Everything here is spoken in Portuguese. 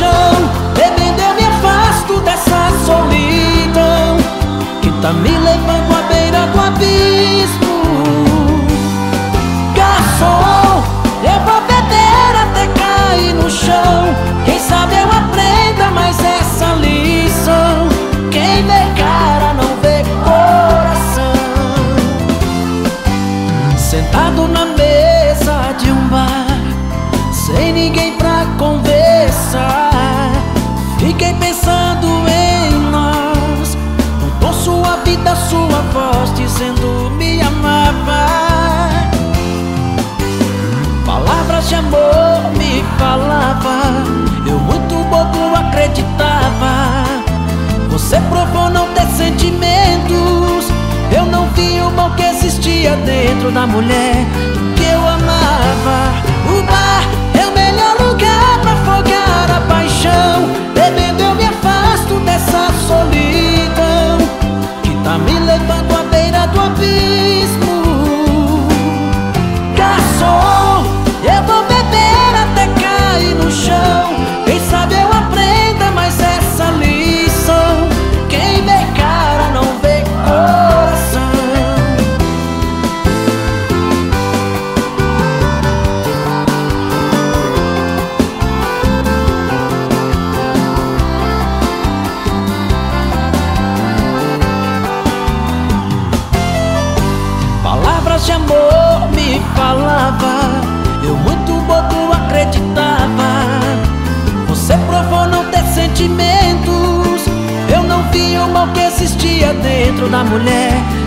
paixão, bebendo eu me afasto dessa solidão que tá me levando à beira do abismo. Garçom, eu vou beber até cair no chão. Quem sabe eu aprenda mais essa lição. Quem vê cara não vê coração. Sentado na mesa de um bar, sem ninguém pra conversar, fiquei pensando em nós. Mudou sua vida, sua voz, dizendo me amava. Palavras de amor me falava, eu muito bobo acreditava. Você provou não ter sentimentos, eu não vi o mal que existia dentro da mulher que eu amava. O bar é o melhor lugar pra afogar a paixão, bebendo eu me afasto dessa solidão que tá me levando à beira do abismo. Garçom, eu vou beber até cair no chão. Quem sabe eu aprenda mais essa lição. Quem vê cara não vê coração. Palavras de amor me falava, eu muito bobo acreditava. Você provou não ter sentimentos, eu não vi o mal que existia dentro da mulher